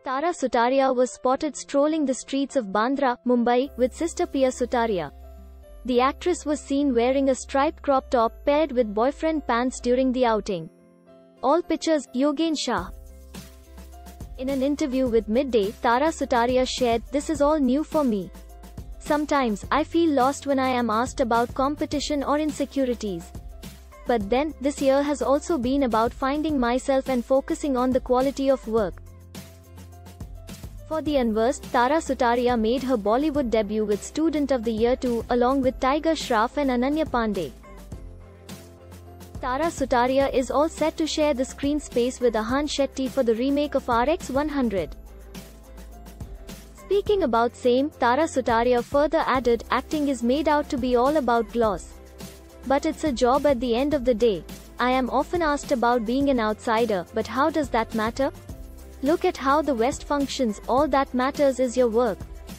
Tara Sutaria was spotted strolling the streets of Bandra, Mumbai, with sister Pia Sutaria. The actress was seen wearing a striped crop top paired with boyfriend pants during the outing. All pictures, Yogen Shah. In an interview with Midday, Tara Sutaria shared, "This is all new for me. Sometimes, I feel lost when I am asked about competition or insecurities. But then, this year has also been about finding myself and focusing on the quality of work." For the Unversed, Tara Sutaria made her Bollywood debut with Student of the Year 2, along with Tiger Shroff and Ananya Panday. Tara Sutaria is all set to share the screen space with Ahan Shetty for the remake of RX 100. Speaking about same, Tara Sutaria further added, "Acting is made out to be all about gloss. But it's a job at the end of the day. I am often asked about being an outsider, but how does that matter? Look at how the West functions, all that matters is your work."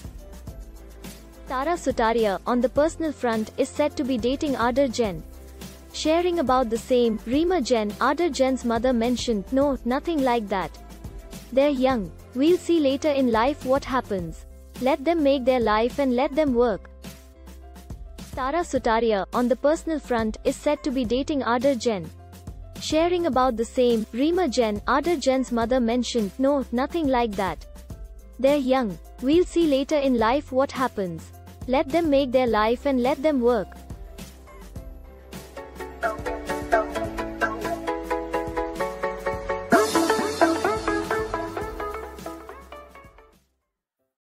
Tara Sutaria, on the personal front, is said to be dating Aadar Jain. Sharing about the same, Rima Jain, Aadar Jain's mother mentioned, "No, nothing like that. They're young. We'll see later in life what happens. Let them make their life and let them work." Tara Sutaria, on the personal front, is said to be dating Aadar Jain. Sharing about the same, Rima Jain, Aadar Jain's mother mentioned, "No, nothing like that. They're young. We'll see later in life what happens. Let them make their life and let them work."